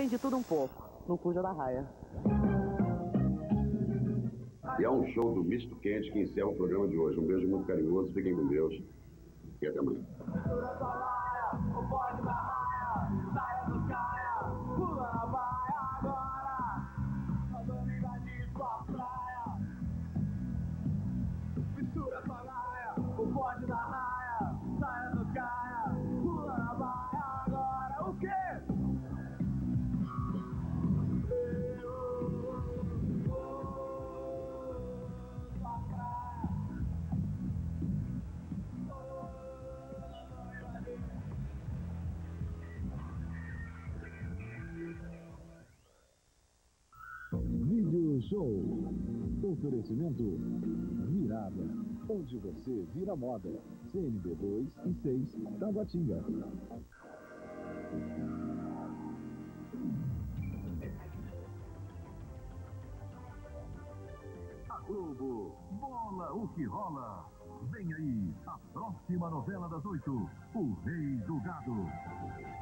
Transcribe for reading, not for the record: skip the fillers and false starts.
tem de tudo um pouco, no Cuja da Raia. E é um show do Misto Quente que encerra o programa de hoje. Um beijo muito carinhoso, fiquem com Deus e até amanhã. Vídeo Show. Oferecimento Virada, onde você vira moda. CNB 2 e 6, Taguatinga. A Globo, bola o que rola. Vem aí, a próxima novela das 8, O Rei do Gado.